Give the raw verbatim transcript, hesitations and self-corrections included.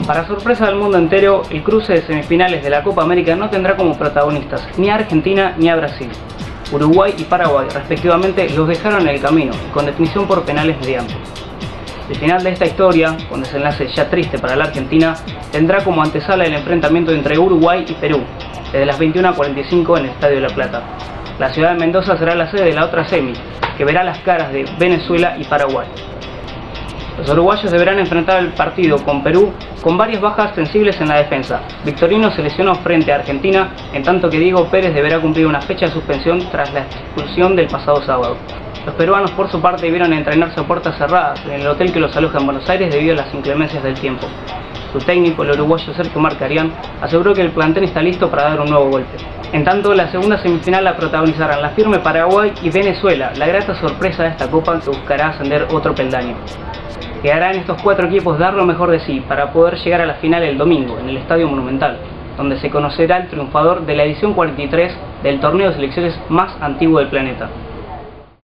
Para sorpresa del mundo entero, el cruce de semifinales de la Copa América no tendrá como protagonistas ni a Argentina ni a Brasil. Uruguay y Paraguay, respectivamente, los dejaron en el camino, con definición por penales mediante. El final de esta historia, con desenlace ya triste para la Argentina, tendrá como antesala el enfrentamiento entre Uruguay y Perú, desde las veintiuna a cuarenta y cinco en el Estadio de La Plata. La ciudad de Mendoza será la sede de la otra semi, que verá las caras de Venezuela y Paraguay. Los uruguayos deberán enfrentar el partido con Perú con varias bajas sensibles en la defensa. Victorino se lesionó frente a Argentina, en tanto que Diego Pérez deberá cumplir una fecha de suspensión tras la expulsión del pasado sábado. Los peruanos, por su parte, debieron entrenarse a puertas cerradas en el hotel que los aloja en Buenos Aires debido a las inclemencias del tiempo. Su técnico, el uruguayo Sergio Marcarián, aseguró que el plantel está listo para dar un nuevo golpe. En tanto, la segunda semifinal la protagonizarán la firme Paraguay y Venezuela, la grata sorpresa de esta copa que buscará ascender otro peldaño. Quedará en estos cuatro equipos dar lo mejor de sí para poder llegar a la final el domingo en el Estadio Monumental, donde se conocerá el triunfador de la edición cuarenta y tres del torneo de selecciones más antiguo del planeta.